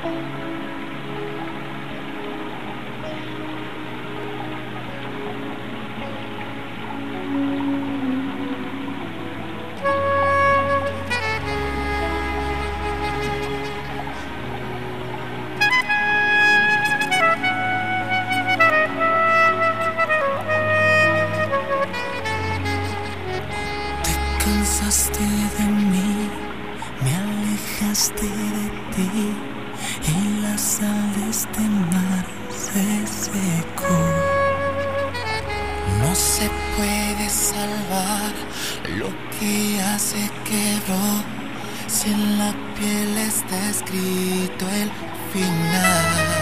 Cansaste de mí, me alejaste de ti y la sal de este mar se secó. No se puede salvar lo que ya se quebró, si en la piel está escrito el final.